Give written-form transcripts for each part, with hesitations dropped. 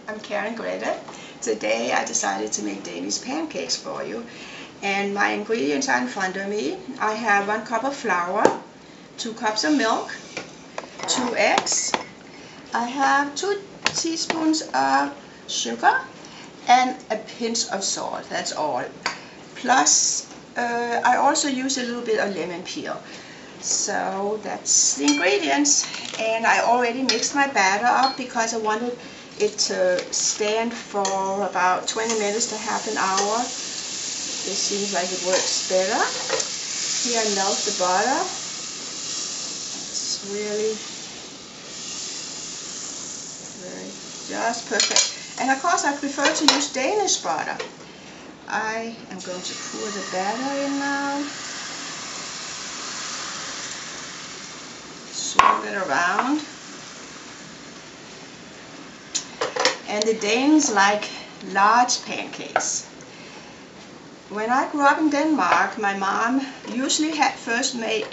I'm Karen Grete. Today I decided to make Danish pancakes for you. And my ingredients are in front of me. I have 1 cup of flour, 2 cups of milk, 2 eggs. I have 2 teaspoons of sugar and a pinch of salt. That's all. Plus I also use a little bit of lemon peel. So that's the ingredients, and I already mixed my batter up because I wanted it to stand for about 20 minutes to half an hour. It seems like it works better. Here I melt the butter. It's really just perfect. And of course I prefer to use Danish butter. I am going to pour the batter in now. Swirl it around. And the Danes like large pancakes. When I grew up in Denmark, my mom usually had first made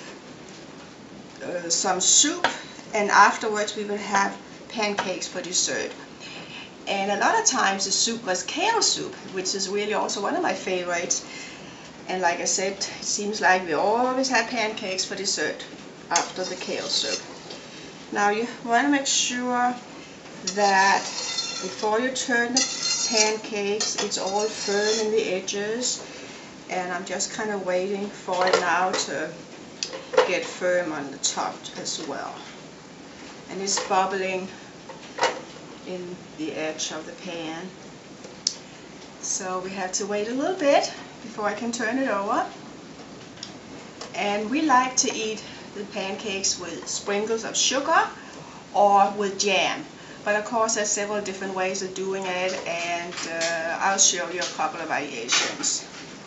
some soup, and afterwards we would have pancakes for dessert. And a lot of times the soup was kale soup, which is really also one of my favorites. And like I said, it seems like we always have pancakes for dessert after the kale soup. Now you want to make sure that before you turn the pancakes, it's all firm in the edges, and I'm just kind of waiting for it now to get firm on the top as well. And it's bubbling in the edge of the pan. So we have to wait a little bit before I can turn it over. And we like to eat the pancakes with sprinkles of sugar or with jam. But of course there's several different ways of doing it, and I'll show you a couple of variations.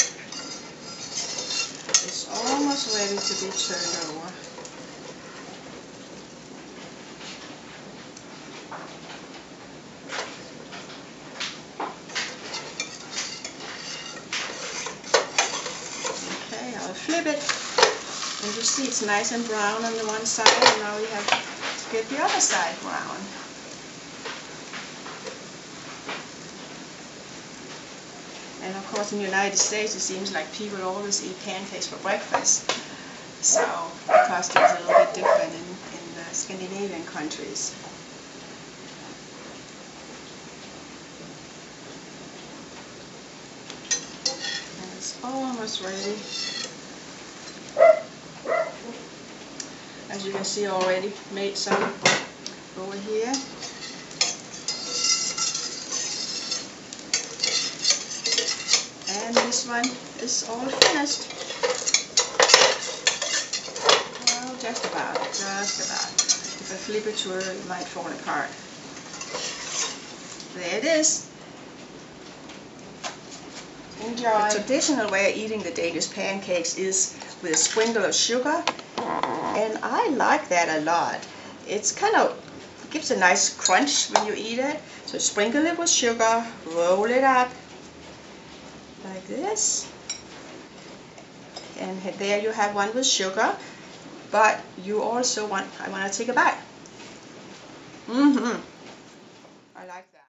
It's almost ready to be turned over. Okay, I'll flip it. And you see it's nice and brown on the one side, and now we have to get the other side brown. And of course in the United States it seems like people always eat pancakes for breakfast. So because it's a little bit different in the Scandinavian countries. And it's almost ready. As you can see, I already made some over here. And this one is all finished. Well, just about. If I flip it to her, it might fall apart. There it is. Enjoy. The traditional way of eating the Danish pancakes is with a sprinkle of sugar. And I like that a lot. It's kind of gives a nice crunch when you eat it. So sprinkle it with sugar, roll it up like this, and there you have one with sugar. But you also want, I want to take a bite. I like that.